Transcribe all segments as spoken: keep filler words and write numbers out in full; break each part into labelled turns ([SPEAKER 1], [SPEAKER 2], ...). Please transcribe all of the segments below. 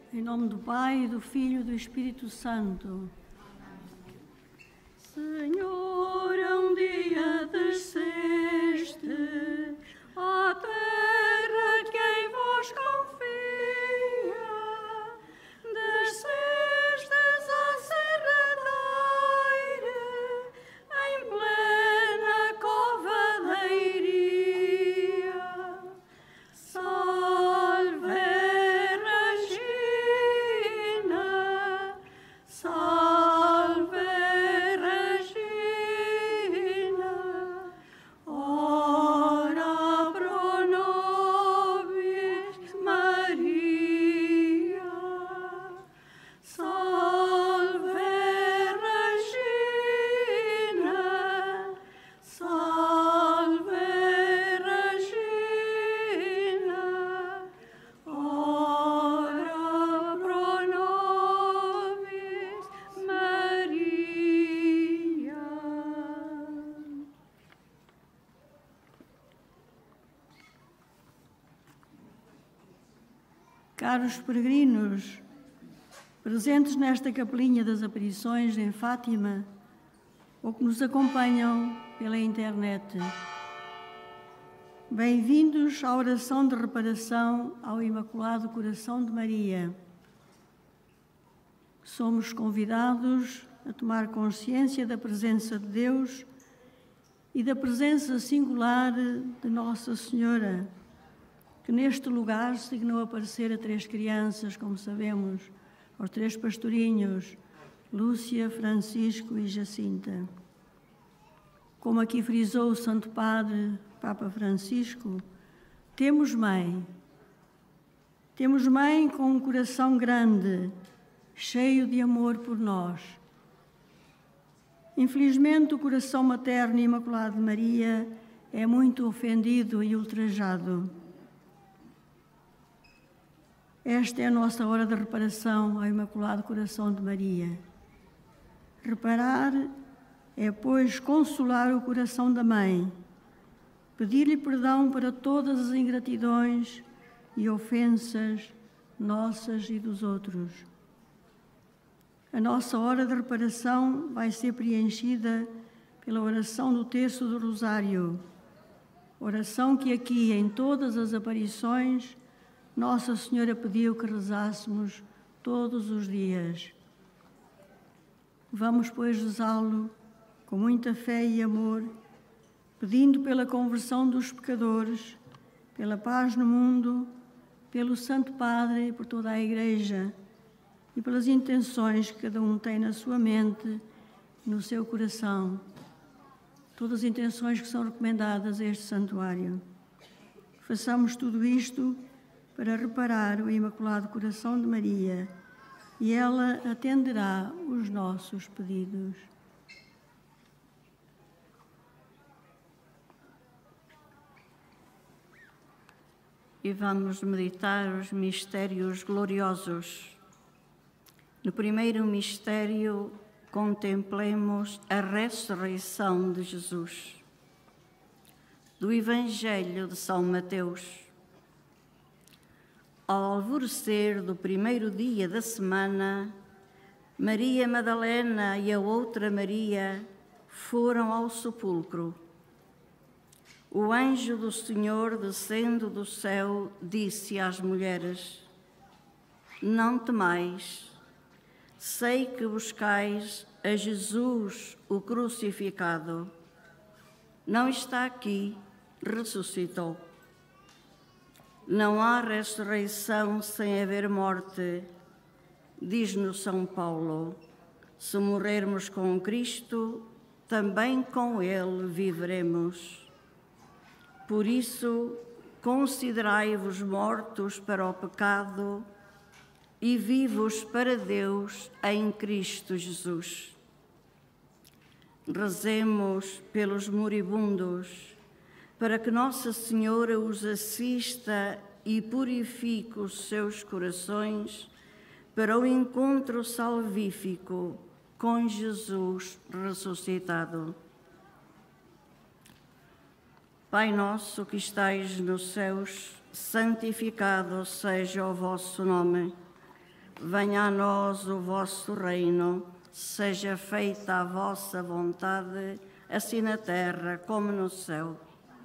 [SPEAKER 1] Em nome do Pai, do Filho e do Espírito Santo. Senhor, um dia desceste à terra que em vos confia, descestes à serra da Eire, em plena cova da Iria. Salve Regina, salve Regina, ora pro nobis Maria. Salve Regina, salve Regina, ora pro nobis Maria. Caros peregrinos, presentes nesta capelinha das aparições em Fátima, ou que nos acompanham pela internet, bem-vindos à oração de reparação ao Imaculado Coração de Maria. Somos convidados a tomar consciência da presença de Deus e da presença singular de Nossa Senhora, que neste lugar se dignou aparecer a três crianças, como sabemos, aos três pastorinhos, Lúcia, Francisco e Jacinta. Como aqui frisou o Santo Padre, Papa Francisco, temos mãe. Temos mãe com um coração grande, cheio de amor por nós. Infelizmente, o coração materno e imaculado de Maria é muito ofendido e ultrajado. Esta é a nossa hora de reparação ao Imaculado Coração de Maria. Reparar é, pois, consolar o coração da Mãe, pedir-lhe perdão para todas as ingratidões e ofensas nossas e dos outros. A nossa hora de reparação vai ser preenchida pela oração do Terço do Rosário, oração que aqui, em todas as aparições, Nossa Senhora pediu que rezássemos todos os dias. Vamos, pois, rezá-lo com muita fé e amor, pedindo pela conversão dos pecadores, pela paz no mundo, pelo Santo Padre e por toda a Igreja, e pelas intenções que cada um tem na sua mente e no seu coração. Todas as intenções que são recomendadas a este santuário. Façamos tudo isto para reparar o Imaculado Coração de Maria, e ela atenderá os nossos pedidos. E vamos meditar os mistérios gloriosos. No primeiro mistério, contemplemos a ressurreição de Jesus. Do Evangelho de São Mateus. Ao alvorecer do primeiro dia da semana, Maria Madalena e a outra Maria foram ao sepulcro. O anjo do Senhor, descendo do céu, disse às mulheres: Não temais, sei que buscais a Jesus, o crucificado. Não está aqui, ressuscitou. Não há ressurreição sem haver morte, diz-nos São Paulo. Se morrermos com Cristo, também com Ele viveremos. Por isso, considerai-vos mortos para o pecado e vivos para Deus em Cristo Jesus. Rezemos pelos moribundos, para que Nossa Senhora os assista e purifique os seus corações para o encontro salvífico com Jesus ressuscitado. Pai nosso que estais nos céus, santificado seja o vosso nome. Venha a nós o vosso reino, seja feita a vossa vontade, assim na terra como no céu.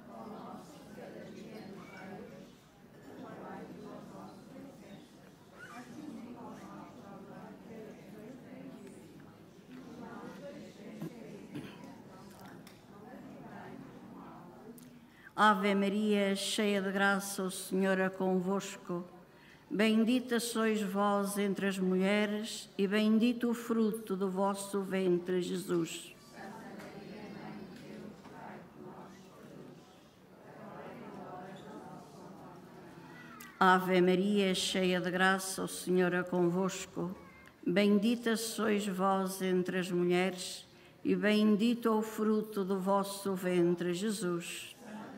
[SPEAKER 1] Ave Maria, cheia de graça, o Senhor é convosco. Bendita sois vós entre as mulheres, e bendito o fruto do vosso ventre, Jesus. Ave Maria, cheia de graça, o Senhor é convosco. Bendita sois vós entre as mulheres, e bendito o fruto do vosso ventre, Jesus.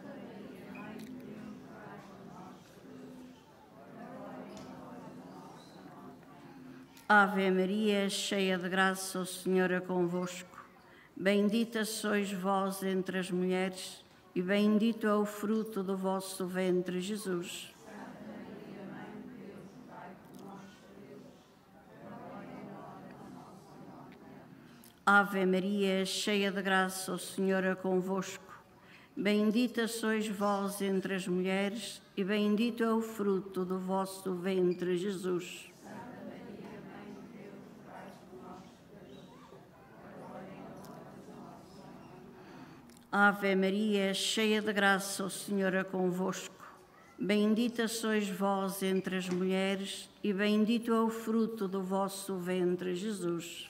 [SPEAKER 1] Ave Maria, cheia de graça, o Senhor é convosco. Bendita sois vós entre as mulheres, e bendito é o fruto do vosso ventre, Jesus. Ave Maria, cheia de graça, o Senhor é convosco. Bendita sois vós entre as mulheres, e bendito é o fruto do vosso ventre, Jesus. Ave Maria, cheia de graça, o Senhor é convosco. Bendita sois vós entre as mulheres, e bendito é o fruto do vosso ventre, Jesus.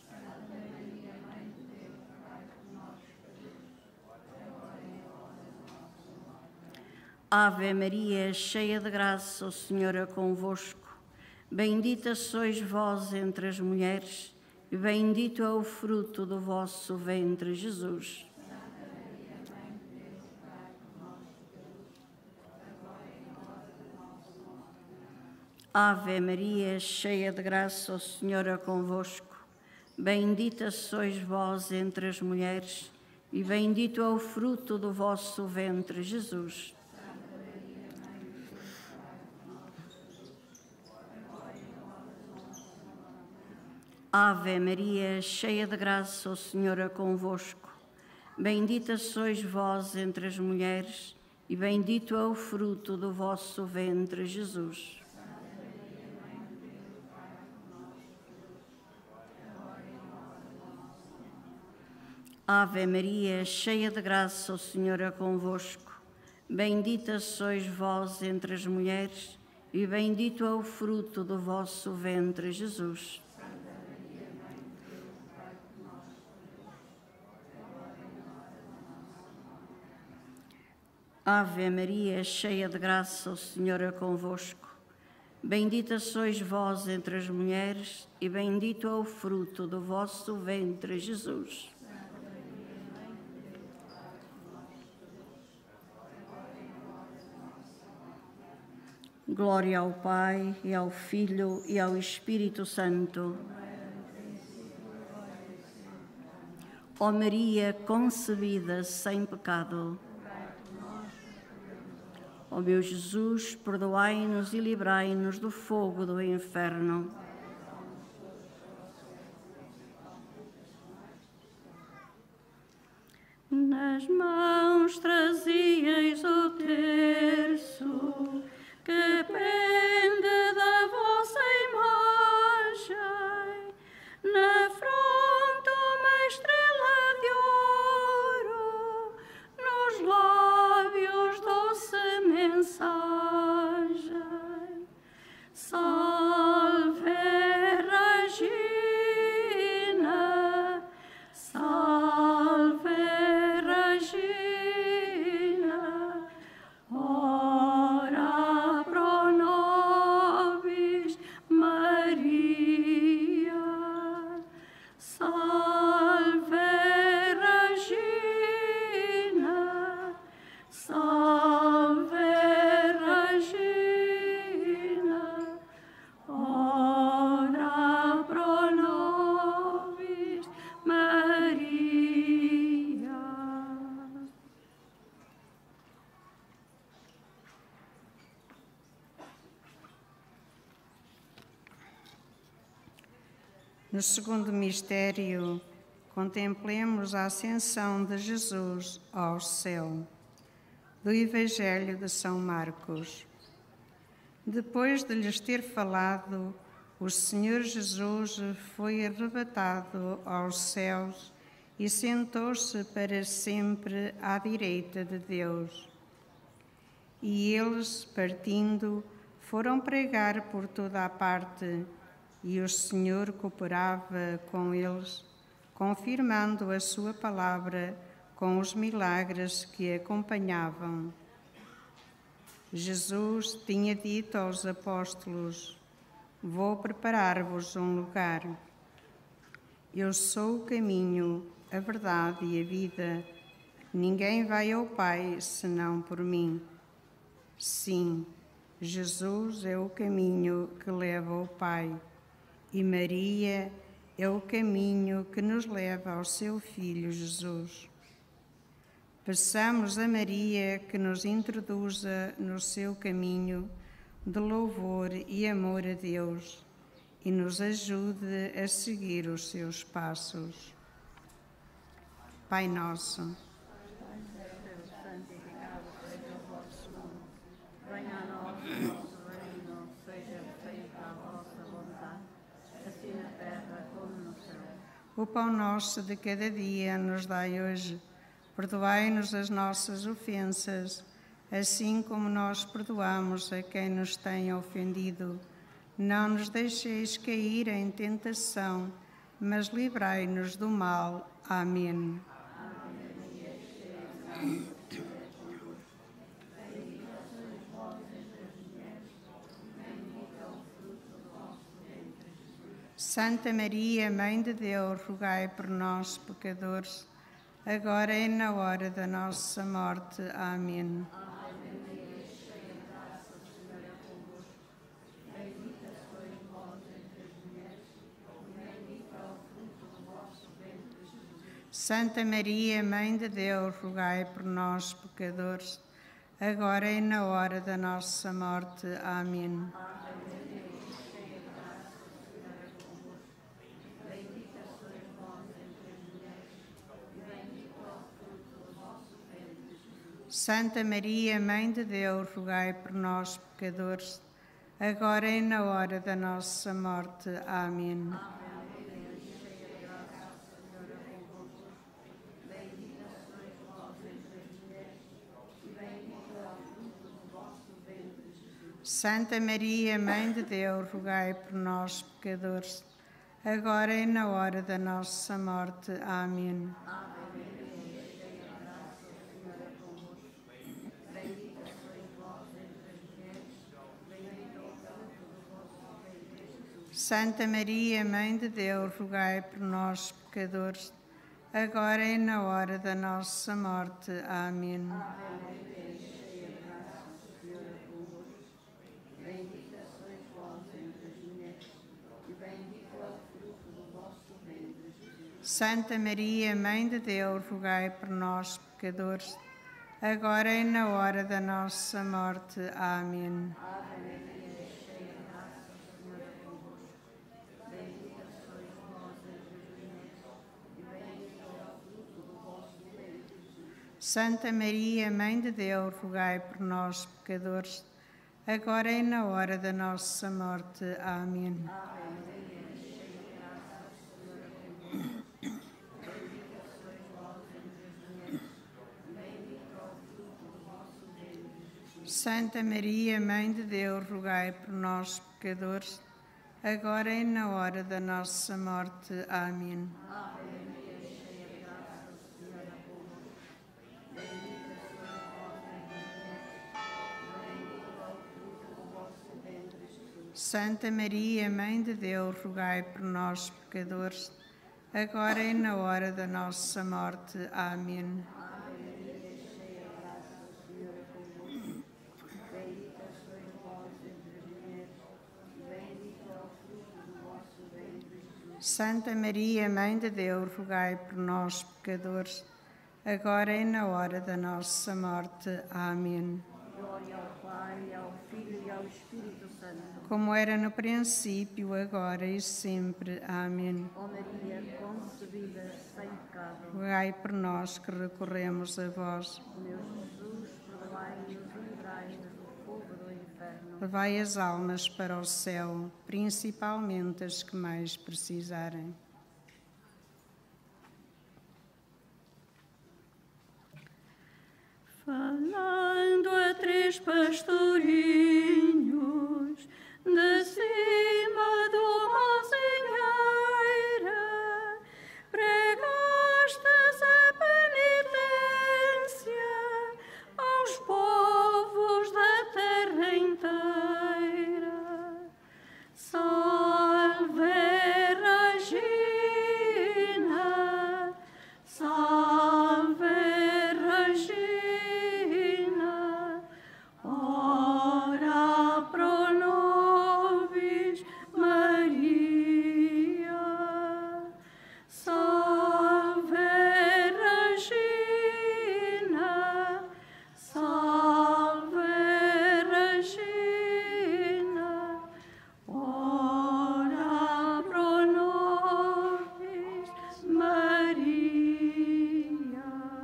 [SPEAKER 1] Ave Maria, cheia de graça, o Senhor é convosco. Bendita sois vós entre as mulheres, e bendito é o fruto do vosso ventre, Jesus. Ave Maria, cheia de graça, o Senhor é convosco. Bendita sois vós entre as mulheres, e bendito é o fruto do vosso ventre, Jesus. Ave Maria, cheia de graça, o Senhor é convosco. Bendita sois vós entre as mulheres, e bendito é o fruto do vosso ventre, Jesus. Ave Maria, cheia de graça, o Senhor é convosco. Bendita sois vós entre as mulheres, e bendito é o fruto do vosso ventre, Jesus. Ave Maria, cheia de graça, o Senhor é convosco. Bendita sois vós entre as mulheres, e bendito é o fruto do vosso ventre, Jesus. Glória ao Pai, e ao Filho, e ao Espírito Santo. Ó Maria concebida sem pecado. Ó meu Jesus, perdoai-nos e livrai-nos do fogo do inferno. Nas mãos trazias o terço que pende da vossa imagem, na fronte uma estrela de ouro, nos lábios doce mensagem. Salve Regina, salve Regina.
[SPEAKER 2] No segundo mistério, contemplemos a ascensão de Jesus ao céu. Do Evangelho de São Marcos. Depois de lhes ter falado, o Senhor Jesus foi arrebatado aos céus e sentou-se para sempre à direita de Deus. E eles, partindo, foram pregar por toda a parte, e o Senhor cooperava com eles, confirmando a sua palavra com os milagres que acompanhavam. Jesus tinha dito aos apóstolos: vou preparar-vos um lugar. Eu sou o caminho, a verdade e a vida. Ninguém vai ao Pai senão por mim. Sim, Jesus é o caminho que leva ao Pai, e Maria é o caminho que nos leva ao seu Filho Jesus. Peçamos a Maria que nos introduza no seu caminho de louvor e amor a Deus e nos ajude a seguir os seus passos. Pai nosso,
[SPEAKER 1] venha a nós o vosso reino, seja feita a vossa vontade, assim na terra como no céu.
[SPEAKER 2] o pão nosso de cada dia nos dai hoje. Perdoai-nos as nossas ofensas, assim como nós perdoamos a quem nos tem ofendido. Não nos deixeis cair em tentação, mas livrai-nos do mal. Amém. Santa Maria, Mãe de Deus, rogai por nós, pecadores, agora e na hora da nossa morte. Amém. Santa Maria, Mãe de Deus, rogai por nós, pecadores, agora e na hora da nossa morte. Amém. Santa Maria, Mãe de Deus, rogai por nós, pecadores, agora e na hora da nossa morte. Amém. Santa Maria, Mãe de Deus, rogai por nós, pecadores, agora e na hora da nossa morte. Amém. Santa Maria, Mãe de Deus, rogai por nós, pecadores, agora e na hora da nossa morte. Amém. Santa Maria, Mãe de Deus, rogai por nós, pecadores, agora e na hora da nossa morte. Amém. Santa Maria, Mãe de Deus, rogai por nós, pecadores, agora e na hora da nossa morte. Amém. Santa Maria, Mãe de Deus, rogai por nós, pecadores, agora e na hora da nossa morte. Amém. Santa Maria, Mãe de Deus, rogai por nós, pecadores, agora e na hora da nossa morte. Amém. Santa Maria, Mãe de Deus, rogai por nós, pecadores, agora e na hora da nossa morte. Amém.
[SPEAKER 1] Glória ao Pai, ao Filho e ao Espírito Santo.
[SPEAKER 2] Como era no princípio, agora e sempre. Amém.
[SPEAKER 1] Ó Maria, concebida sem pecado.
[SPEAKER 2] Rogai por nós que recorremos a vós.
[SPEAKER 1] Meu Jesus, perdoai-nos e livrai-nos do fogo do inferno.
[SPEAKER 2] Levai as almas para o céu, principalmente as que mais precisarem.
[SPEAKER 1] Falando a três pastorinhos de cima do Monsenheira, pregastes a penitência aos povos da terra inteira. Salve Regina, salve Regina, ora pro nobis Maria. Salve Regina, salve Regina, ora pro nobis Maria.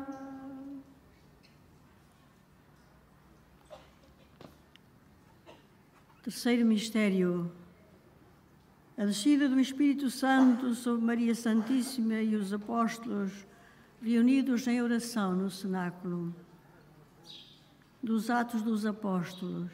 [SPEAKER 1] Terceiro mistério: a descida do Espírito Santo sobre Maria Santíssima e os apóstolos reunidos em oração no cenáculo. Dos Atos dos Apóstolos.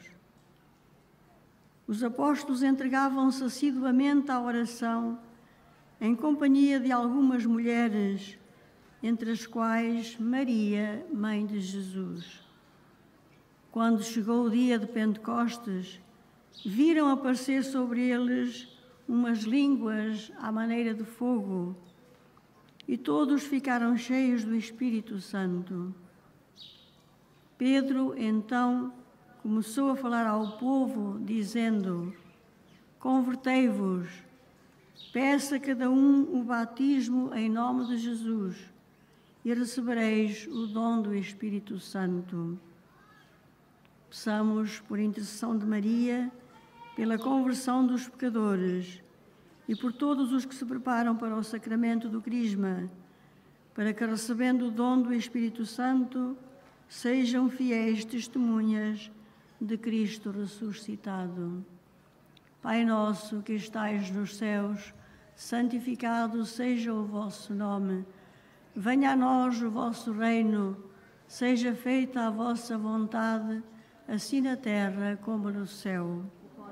[SPEAKER 1] Os apóstolos entregavam-se assiduamente à oração em companhia de algumas mulheres, entre as quais Maria, mãe de Jesus. Quando chegou o dia de Pentecostes, viram aparecer sobre eles umas línguas à maneira de fogo, e todos ficaram cheios do Espírito Santo. Pedro, então, começou a falar ao povo, dizendo: convertei-vos, peça a cada um o batismo em nome de Jesus, e recebereis o dom do Espírito Santo. Peçamos, por intercessão de Maria, pela conversão dos pecadores e por todos os que se preparam para o sacramento do Crisma, para que, recebendo o dom do Espírito Santo, sejam fiéis testemunhas de Cristo ressuscitado. Pai nosso que estais nos céus, santificado seja o vosso nome. Venha a nós o vosso reino, seja feita a vossa vontade, assim na terra como no céu.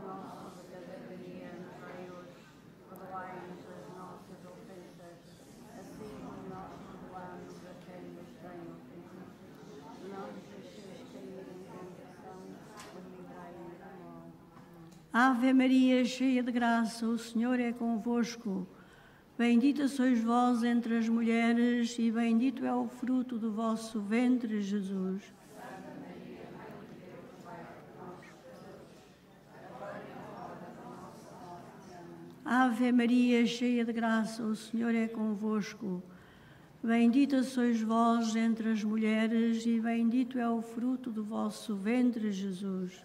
[SPEAKER 1] Ave Maria, cheia de graça, o Senhor é convosco. Bendita sois vós entre as mulheres e bendito é o fruto do vosso ventre, Jesus. Ave Maria, cheia de graça, o Senhor é convosco. Bendita sois vós entre as mulheres e bendito é o fruto do vosso ventre, Jesus.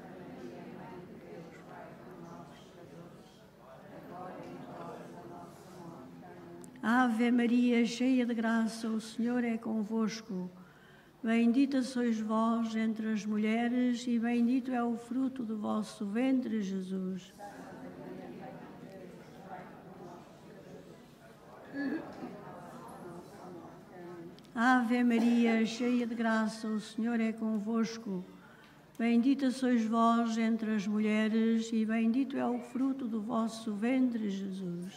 [SPEAKER 1] Ave Maria, cheia de graça, o Senhor é convosco. Bendita sois vós entre as mulheres e bendito é o fruto do vosso ventre, Jesus. Ave Maria, cheia de graça, o Senhor é convosco. Bendita sois vós entre as mulheres e bendito é o fruto do vosso ventre, Jesus.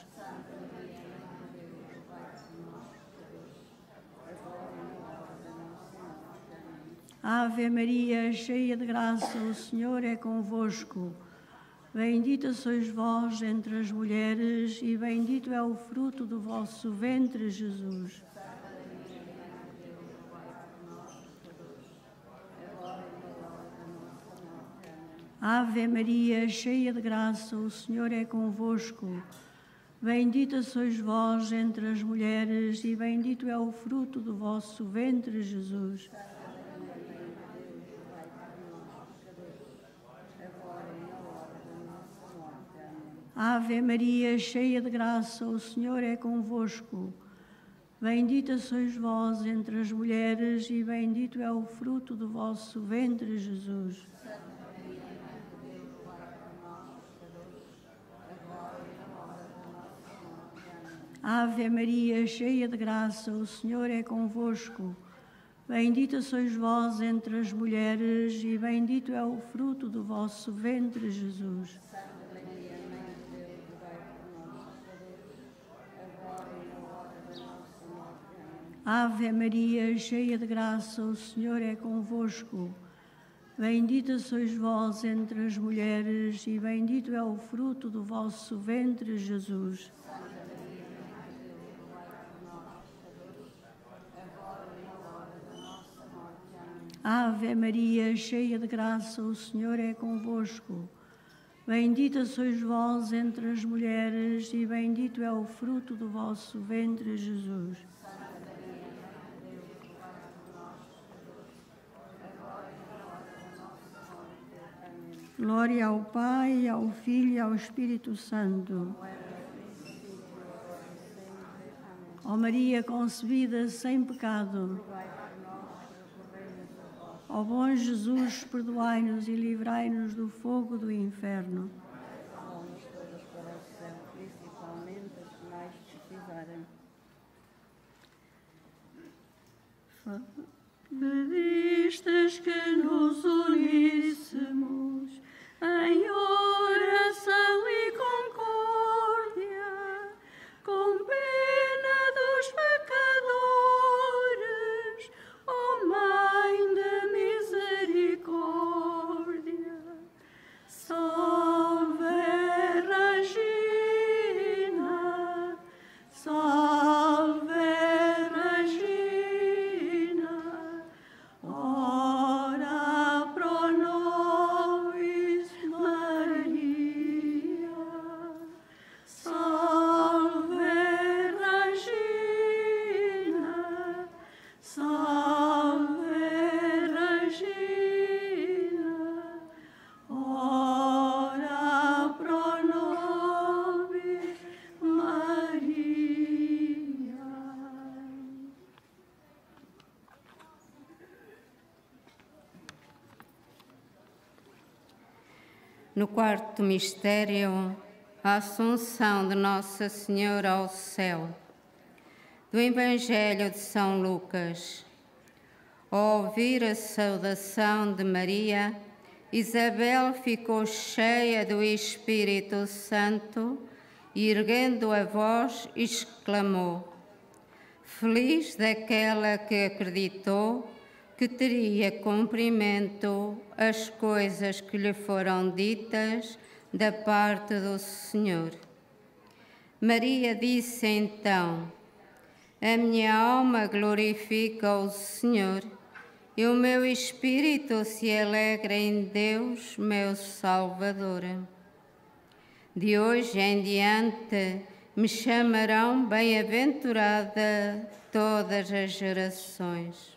[SPEAKER 1] Ave Maria, cheia de graça, o Senhor é convosco. Bendita sois vós entre as mulheres e bendito é o fruto do vosso ventre, Jesus. Ave Maria, cheia de graça, o Senhor é convosco. Bendita sois vós entre as mulheres e bendito é o fruto do vosso ventre, Jesus. Ave Maria, cheia de graça, o Senhor é convosco. Bendita sois vós entre as mulheres e bendito é o fruto do vosso ventre, Jesus. Ave Maria, cheia de graça, o Senhor é convosco. Bendita sois vós entre as mulheres e bendito é o fruto do vosso ventre, Jesus. Ave Maria, cheia de graça, o Senhor é convosco. Bendita sois vós entre as mulheres e bendito é o fruto do vosso ventre, Jesus. Ave Maria, cheia de graça, o Senhor é convosco. Bendita sois vós entre as mulheres e bendito é o fruto do vosso ventre, Jesus. Glória ao Pai, ao Filho e ao Espírito Santo. Ó Maria concebida sem pecado, ó bom Jesus, perdoai-nos e livrai-nos do fogo do inferno.
[SPEAKER 3] Almas todas para o céu, principalmente as que mais precisarem.
[SPEAKER 1] Pedistes que nos uníssemos em oração e concórdia, com pena dos pecadores, ó Mãe da misericórdia. Salve Regina, salve Regina, ora pro nobis Maria. Salve Regina, salve Regina, ora pro nobis Maria.
[SPEAKER 3] No quarto mistério, a Assunção de Nossa Senhora ao céu. Do Evangelho de São Lucas. Ao ouvir a saudação de Maria, Isabel ficou cheia do Espírito Santo e, erguendo a voz, exclamou: Feliz daquela que acreditou que teria cumprimento as coisas que lhe foram ditas da parte do Senhor. Maria disse então: A minha alma glorifica o Senhor, e o meu espírito se alegra em Deus, meu Salvador. De hoje em diante me chamarão bem-aventurada todas as gerações.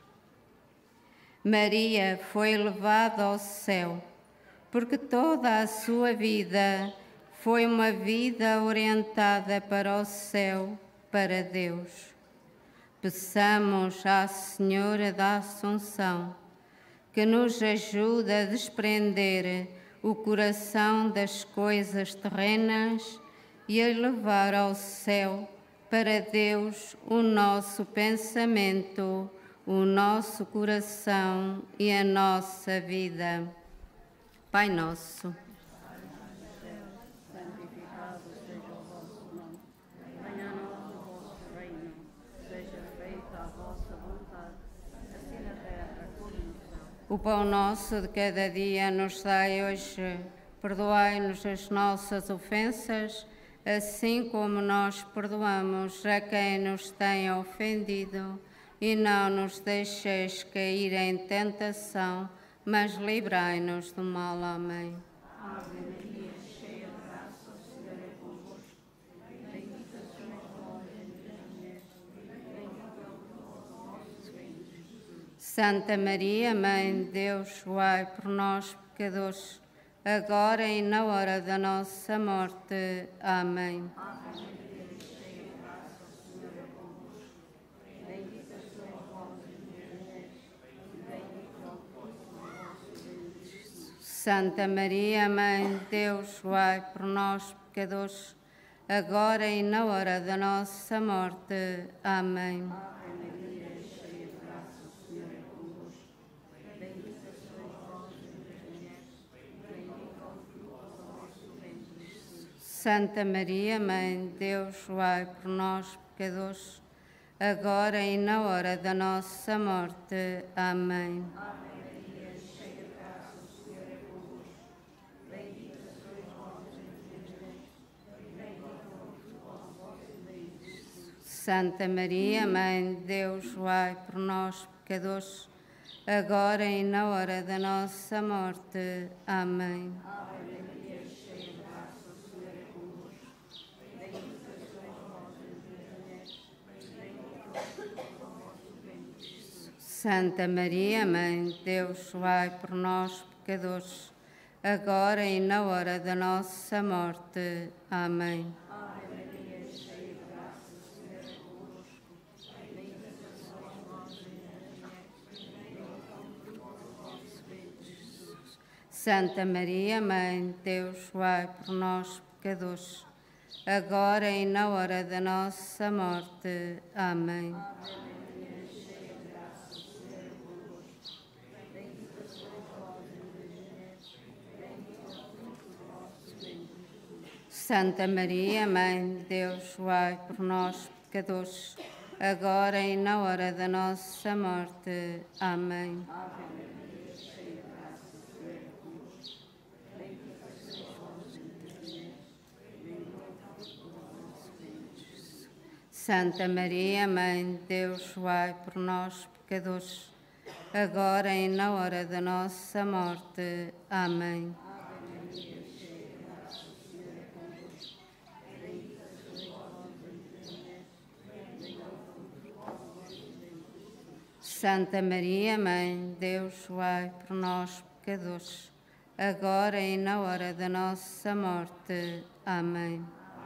[SPEAKER 3] Maria foi levada ao céu, porque toda a sua vida foi uma vida orientada para o céu, para Deus. Peçamos à Senhora da Assunção que nos ajude a desprender o coração das coisas terrenas e a levar ao céu, para Deus, o nosso pensamento, o nosso coração e a nossa vida. Pai nosso,
[SPEAKER 2] santificado seja o vosso nome. Venha a nós o vosso reino. Seja feita a vossa vontade, assim na terra como no céu.
[SPEAKER 3] o pão nosso de cada dia nos dai hoje. Perdoai-nos as nossas ofensas, assim como nós perdoamos a quem nos tem ofendido. E não nos deixeis cair em tentação, mas livrai-nos do mal. Amém.
[SPEAKER 2] Ave Maria, cheia de graça, o Senhor é convosco. Bendita sois vós entre as mulheres, e bendito é o fruto do vosso ventre, Jesus.
[SPEAKER 3] Santa Maria, Mãe de Deus, rogai por nós, pecadores, agora e na hora da nossa morte. Amém. Santa Maria, Mãe de Deus, rogai por nós, pecadores, agora e na hora da nossa morte. Amém. Santa Maria, Mãe de Deus, rogai por nós, pecadores, agora e na hora da nossa morte. Amém. Santa Maria, Mãe de Deus, rogai por nós, pecadores, agora e na hora da nossa morte. Amém. Santa Maria, Mãe de Deus, rogai por nós, pecadores, agora e na hora da nossa morte. Amém. Santa Maria, Mãe de Deus, rogai por nós, pecadores, agora e na hora da nossa morte. Amém. Santa Maria, Mãe de Deus, rogai por nós, pecadores, agora e na hora da nossa morte. Amém. Santa Maria, Mãe de Deus, rogai por nós, pecadores, agora e na hora da nossa morte. Amém. Santa Maria, Mãe de Deus, rogai por nós, pecadores, agora e na hora da nossa morte. Amém.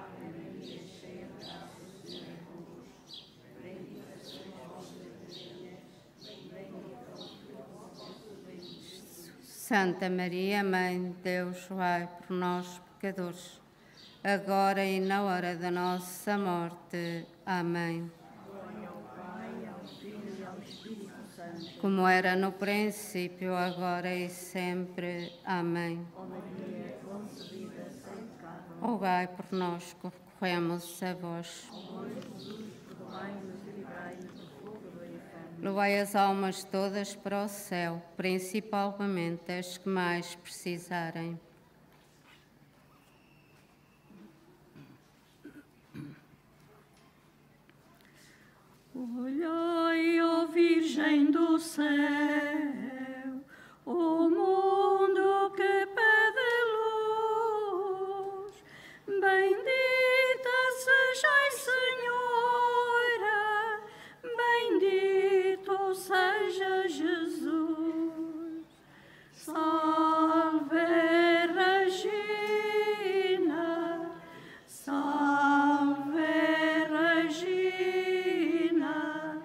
[SPEAKER 3] Santa Maria, Mãe de Deus, rogai por nós, pecadores, agora e na hora da nossa morte. Amém. Como era no princípio, agora e sempre. Amém. Rogai por nós que recorremos a vós. Levai as almas todas para o céu, principalmente as que mais precisarem.
[SPEAKER 1] Olhai, ó Virgem do céu, o mundo que pede luz. Bendita sejais, Senhora, bendito seja Jesus. Salve Regina, salve Regina,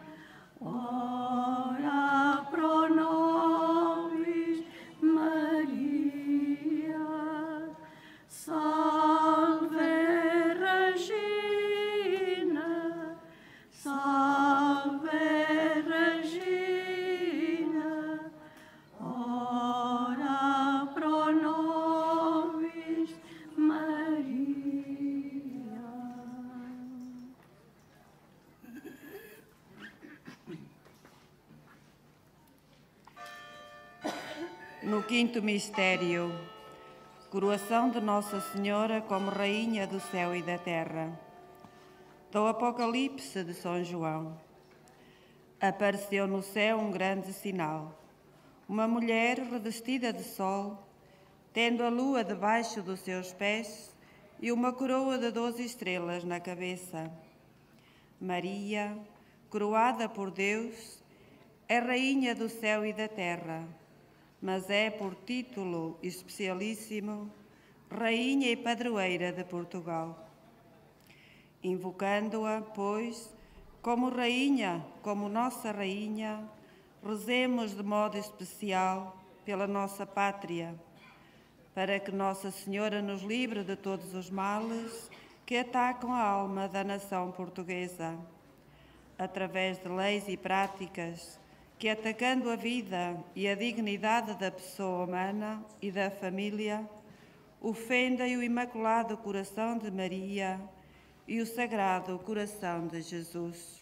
[SPEAKER 1] ora pro nobis Maria. Salve Regina, salve Regina, ora pro nobis Maria.
[SPEAKER 4] No quinto mistério, coroação de Nossa Senhora como Rainha do céu e da terra. Do Apocalipse de São João. Apareceu no céu um grande sinal. Uma mulher revestida de sol, tendo a lua debaixo dos seus pés e uma coroa de doze estrelas na cabeça. Maria, coroada por Deus, é Rainha do céu e da terra. mas é por título especialíssimo Rainha e Padroeira de Portugal. Invocando-a, pois, como Rainha, como nossa Rainha, rezemos de modo especial pela nossa pátria, para que Nossa Senhora nos livre de todos os males que atacam a alma da nação portuguesa, através de leis e práticas que, atacando a vida e a dignidade da pessoa humana e da família, ofendem o Imaculado Coração de Maria e o Sagrado Coração de Jesus.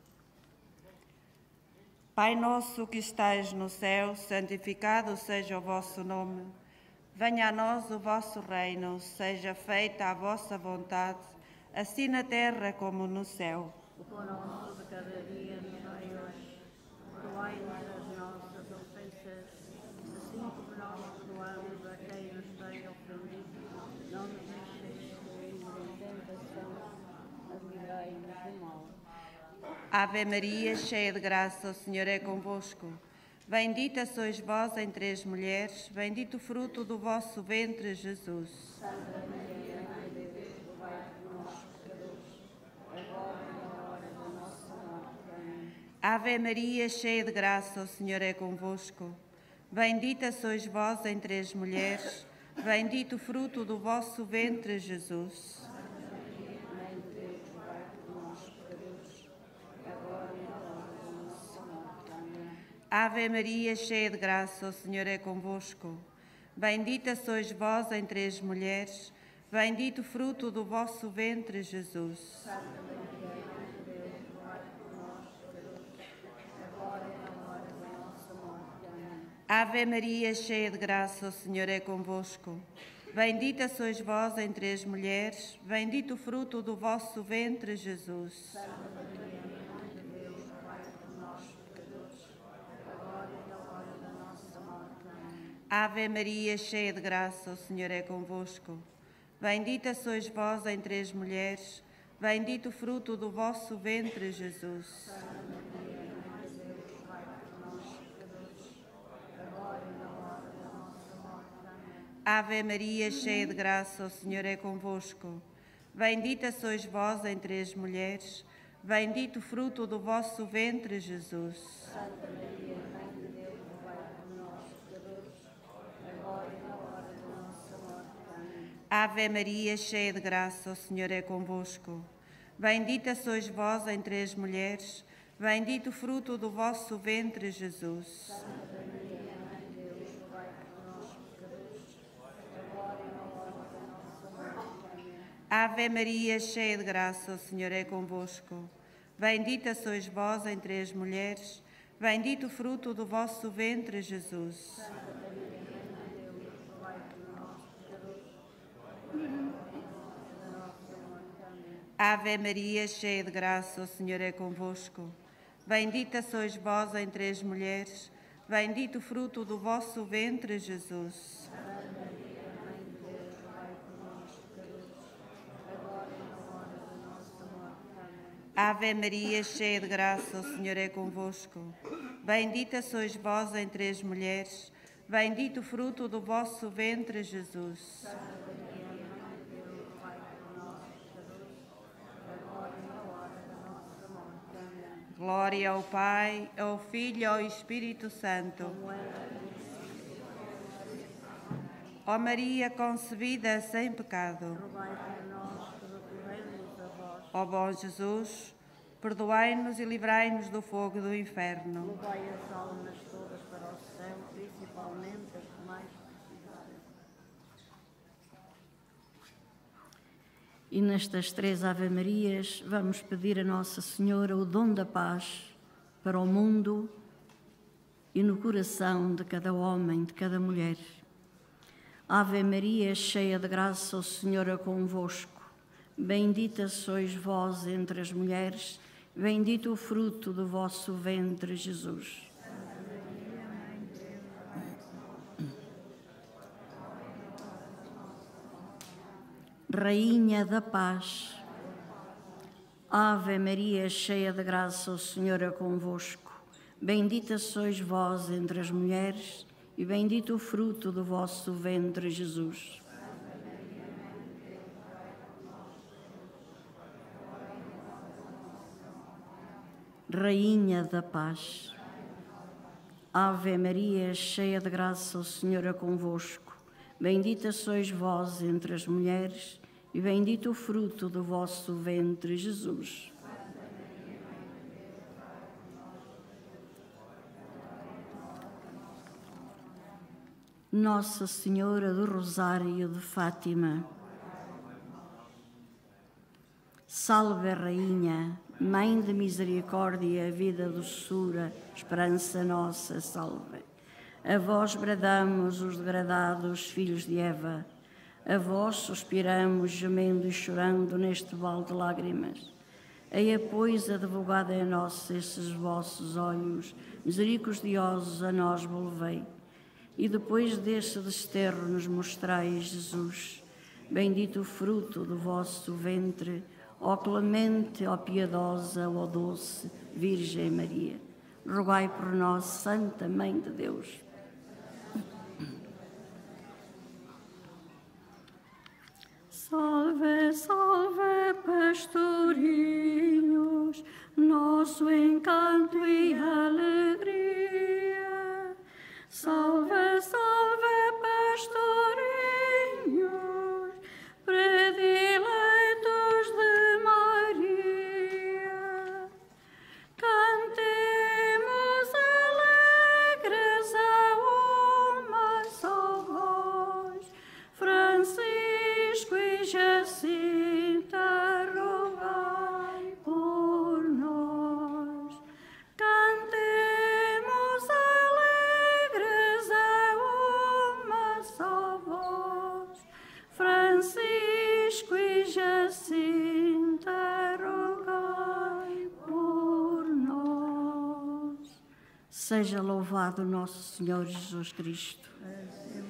[SPEAKER 4] Pai nosso que estais no céu, santificado seja o vosso nome. Venha a nós o vosso reino, seja feita a vossa vontade, assim na terra como no céu.
[SPEAKER 1] O pão nosso de cada dia nos dai hoje. Perdoai-nos as nossas ofensas, assim como nós perdoamos a quem nos tem ofendido. Não nos deixeis cair em tentação, mas livrai-nos do mal.
[SPEAKER 4] Ave Maria, cheia de graça, o Senhor é convosco. Bendita sois vós entre as mulheres, bendito o fruto do vosso ventre, Jesus.
[SPEAKER 1] Santa Maria, Mãe de Deus, rogai por nós, pecadores, agora e na hora da nossa morte. Amém.
[SPEAKER 4] Ave Maria, cheia de graça, o Senhor é convosco. Bendita sois vós entre as mulheres, bendito o fruto do vosso ventre, Jesus. Ave Maria, cheia de graça, o Senhor é convosco. Bendita sois vós entre as mulheres, bendito o fruto do vosso ventre, Jesus.
[SPEAKER 1] Santa Maria, Mãe de Deus, rogai por nós, pecadores, agora e na hora da nossa morte. Amém.
[SPEAKER 4] Ave Maria, cheia de graça, o Senhor é convosco. Bendita sois vós entre as mulheres, bendito o fruto do vosso ventre, Jesus.
[SPEAKER 1] Santa Maria, Mãe de Deus, rogai por nós, pecadores, agora e na hora da nossa morte. Amém.
[SPEAKER 4] Ave Maria, cheia de graça, o Senhor é convosco. Bendita sois vós entre as mulheres, bendito o fruto do vosso ventre, Jesus.
[SPEAKER 1] Santa Maria, Mãe de Deus, rogai por nós, pecadores, agora e na hora da nossa morte. Amém.
[SPEAKER 4] Ave Maria, cheia de graça, o Senhor é convosco. Bendita sois vós entre as mulheres, bendito o fruto do vosso ventre, Jesus.
[SPEAKER 1] Santa Maria, Mãe de Deus, rogai por nós, pecadores, agora e na hora da nossa morte. Amém.
[SPEAKER 4] Ave Maria, cheia de graça, o Senhor é convosco. Bendita sois vós entre as mulheres, bendito o fruto do vosso ventre, Jesus.
[SPEAKER 1] Santa Maria, Mãe de Deus, rogai por nós, pecadores, agora e na hora da nossa morte. Amém.
[SPEAKER 4] Ave Maria, cheia de graça, o Senhor é convosco. Bendita sois vós entre as mulheres, bendito o fruto do vosso ventre, Jesus.
[SPEAKER 1] Santa Maria, Mãe de Deus, rogai por nós, pecadores, agora e na hora da nossa morte. Amém.
[SPEAKER 4] Ave Maria, cheia de graça, o Senhor é convosco. Bendita sois vós entre as mulheres, bendito o fruto do vosso ventre, Jesus.
[SPEAKER 1] Santa Maria, Mãe de Deus, rogai por nós, pecadores, agora e na hora da nossa morte. Amém.
[SPEAKER 4] Ave Maria, cheia de graça, o Senhor é convosco. Bendita sois vós entre as mulheres, bendito o fruto do vosso ventre, Jesus.
[SPEAKER 1] Santa Maria, Mãe de Deus, rogai por nós, pecadores, agora e na hora da nossa morte. Amém.
[SPEAKER 4] Glória ao Pai, ao Filho e ao Espírito Santo.
[SPEAKER 1] Como era no
[SPEAKER 4] Ó Maria concebida sem pecado.
[SPEAKER 1] rogai por nós que recorremos a vós.
[SPEAKER 4] Ó bom Jesus, perdoai-nos e livrai-nos do fogo do inferno.
[SPEAKER 1] Levai as almas todas para o céu, principalmente as que mais precisarem. E nestas três Ave-Marias vamos pedir a Nossa Senhora o dom da paz para o mundo e no coração de cada homem, de cada mulher. Ave Maria, cheia de graça, o Senhor é convosco. Bendita sois vós entre as mulheres, bendito o fruto do vosso ventre, Jesus. Rainha da paz, Ave Maria, cheia de graça, o Senhor é convosco. Bendita sois vós entre as mulheres,
[SPEAKER 5] e bendito o fruto do vosso ventre, Jesus. Rainha da Paz, Ave Maria, cheia de graça, o Senhor é convosco. Bendita sois vós entre as mulheres, e bendito o fruto do vosso ventre, Jesus. Nossa Senhora do Rosário de Fátima, salve a Rainha, Mãe de misericórdia, vida, doçura, esperança nossa, salve. A vós bradamos os degradados filhos de Eva, a vós suspiramos, gemendo e chorando neste vale de lágrimas. Eia, pois, advogada é nossa, esses vossos olhos misericordiosos a nós volvei. E depois deste desterro nos mostrais, Jesus, bendito o fruto do vosso ventre, ó clemente, ó piedosa, ó doce Virgem Maria. Rogai por nós, Santa Mãe de Deus.
[SPEAKER 1] Salve, salve, pastorinhos, nosso encanto e alegria. Salve, salve, pastorinhos, prediletos de Maria. Cantemos alegres a uma só voz, Francisco e Jacinta, rogai por nós. Cantemos alegres a uma só voz, Francisco e Jacinta, rogai por nós.
[SPEAKER 5] Seja louvado nosso Senhor Jesus Cristo.